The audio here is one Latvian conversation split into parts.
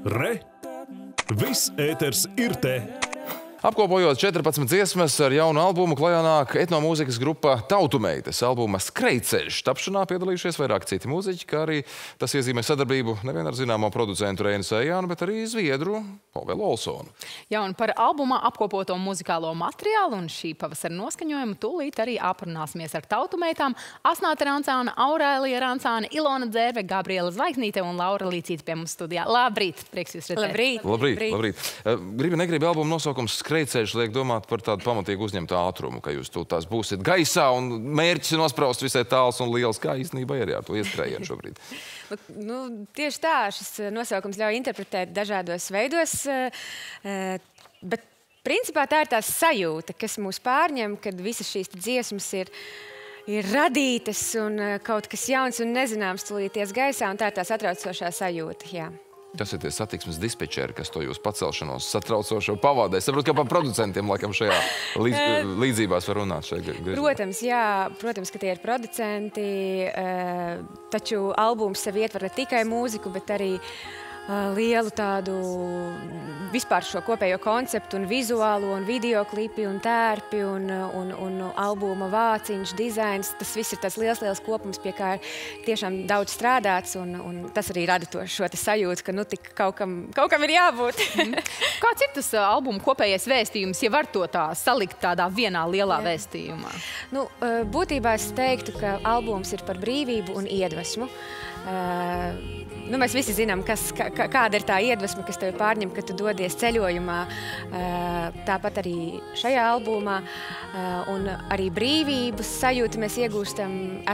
Re! Viss ēters ir te! Apkopojot 14 dziesmas ar jaunu albumu, klajā nāk etnomūzikas grupa Tautumeites. Albuma Skrejceļš tapšanā piedalījušies vairāk citi mūziķi, kā arī tas iezīmē sadarbību nevien ar zināmo producentu Reinu Sējānu, bet arī zviedru Pavelu Olsonu. Jā, un par albumā apkopoto muzikālo materiālu un šī pavasara noskaņojumu tūlīt arī aprunāsimies ar tautumeitām Asnāte Rancāne, Aurēlija Rancāne, Ilona Dzērve, Gabriela Zvaigznīte un Laura Līcīte pie mums studijā. Labrīt! Prieks jūs redzēt! Labrīt! Labrīt! Gribi, negribi albuma nosaukums Skrejceļš liek domāt par tādu pamatīgu uzņemtu ātrumu, ka jūs tās būsiet gaisā un mērķis ir nospraust visai tāls un liels, kā īstenībā ir ar to ieskrējienu šobrīd. Tieši tā, šis nosaukums ļauj interpretēt dažādos veidos, bet principā tā ir tā sajūta, kas mūs pārņem, kad visas šīs dziesmas ir radītas un kaut kas jauns un nezināms tulīties gaisā, un tā ir tā satraucošā sajūta, jā. Kas ir tie satiksmes dispečeri, kas to jūs pacelšanos satraucošo pavādē? Es saprotu, ka par producentiem laikam šajā līdzībās var runāt šeit. Protams, jā. Protams, ka tie ir producenti, taču albums sev ietver ne tikai mūziku, bet arī lielu tādu vispār šo kopējo konceptu un vizuālo un videoklipi un tērpi un albuma vāciņš, dizains. Tas viss ir tas liels kopums, pie kā ir tiešām daudz strādāts un tas arī rada šo sajūtu, ka tik kaut kam ir jābūt. Kāds ir tas albuma kopējais vēstījums, ja var to tā salikt tādā vienā lielā vēstījumā? Būtībā es teiktu, ka albums ir par brīvību un iedvesmu. Mēs visi zinām, kāda ir tā iedvesma, kas tevi pārņem, kad tu dodies ceļojumā. Tāpat arī šajā albumā. Un arī brīvības sajūtu mēs iegūstam,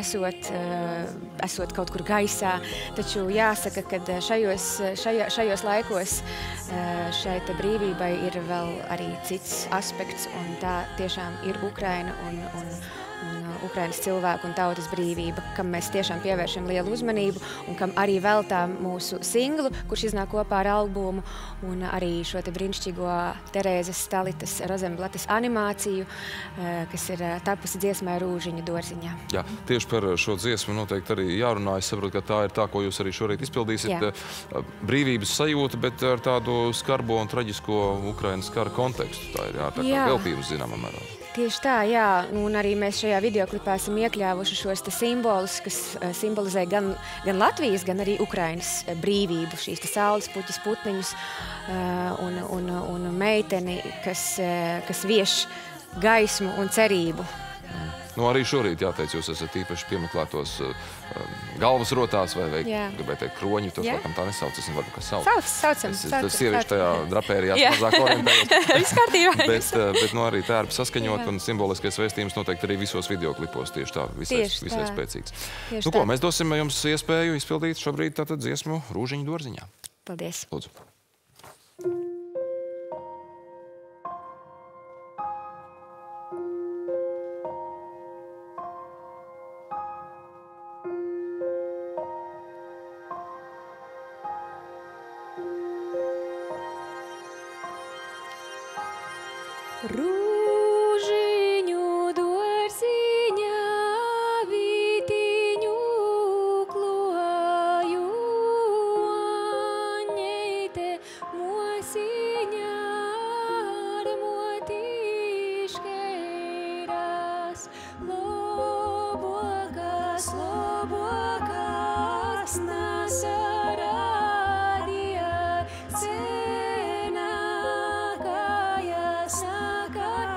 esot kaut kur gaisā. Taču jāsaka, ka šajos laikos šai te brīvībai ir vēl arī cits aspekts, un tā tiešām ir Ukraina un Ukrainas cilvēku un tautas brīvība, kam mēs tiešām pievēršam lielu uzmanību un kam arī veltām mūsu singlu, kurš iznāk kopā ar albumu, un arī šo te brīnišķīgo Terēzes Stalitas Rozenblates animāciju, kas ir tapusi dziesmai Rūžiņu dārziņā. Jā, tieši par šo dziesmu noteikti arī jārunā. Es saprotu, ka tā ir tā, ko jūs arī šorīt izpildīsiet. Brīvības sajūta, bet ar tādu skarbo un traģisko Ukrainas kara kontekstu. Tā ir tā kā veltījums zināmā mērā. Tieši tā, jā. Un arī mēs šajā videoklipā esam iekļāvuši šos te simbolus, kas simbolizē gan Latvijas, gan arī Ukrainas brīvību. Šīs te saules puķis, putniņus un meiteni, kas vieš gaismu un cerību. Arī šorīt, jāteic, jūs esat īpaši piemeklētos galvas rotās vai gribētu teikt kroņi, tos laikam tā nesauc, es nevaru, kas sauc. Saucam. Tas sievieši tajā drapērijās mazāk orientējos. Viss kārtībā. Bet arī tērpi saskaņot un simboliskais vēstījums noteikti arī visos videoklipos tieši tā, visai spēcīgs. Mēs dosim jums iespēju izpildīt šobrīd tātad dziesmu Rūžiņu dārziņā. Paldies. Lūdzu. Rūžiņu dārziņā vītiņu kloju, aņeite mosiņā ar motīškeiras, lobokas nasarādīja, senākājas nākā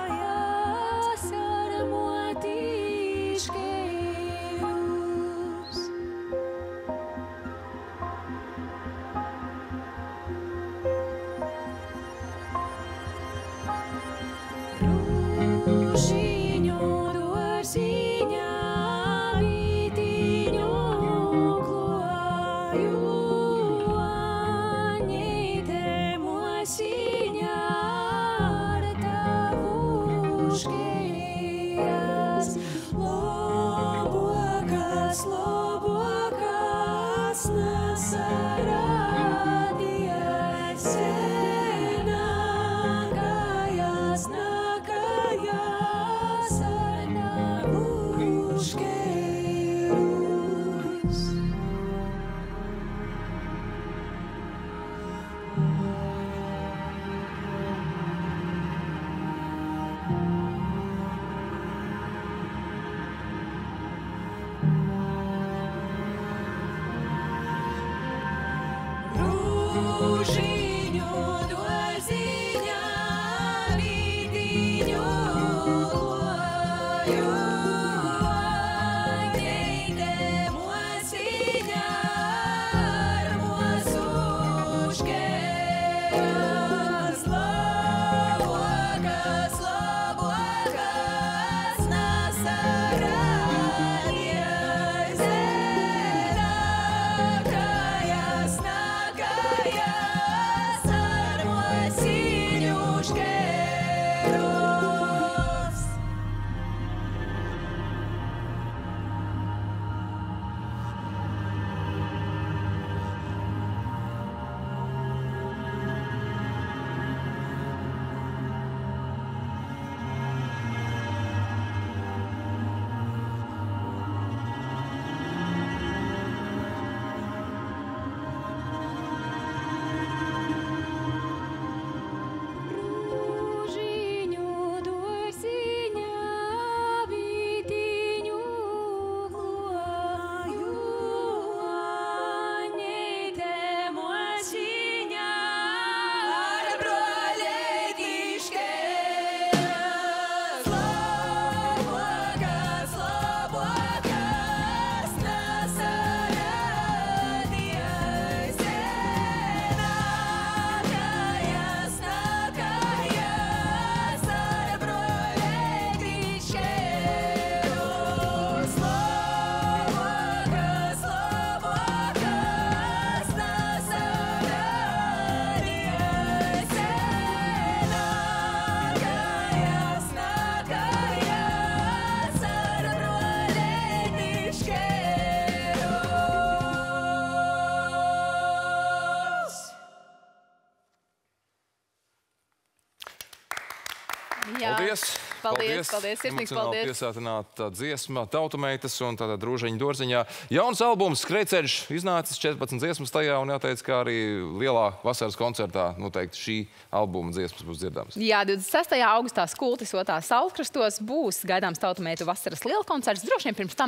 Paldies, sirsnīgs paldies. Piesātināta dziesma Tautumeitas un tātad Rūžeņu dārziņā. Jauns albums Skrejceļš iznācis 14 dziesmas tajā un jāteic, ka arī lielā vasaras koncertā noteikti šī albuma dziesmas būs dzirdams. Jā, 26. augustā Skultis 2. Saulkrastos būs gaidāms Tautumeitu vasaras lielkoncerts. Droši vien pirms tam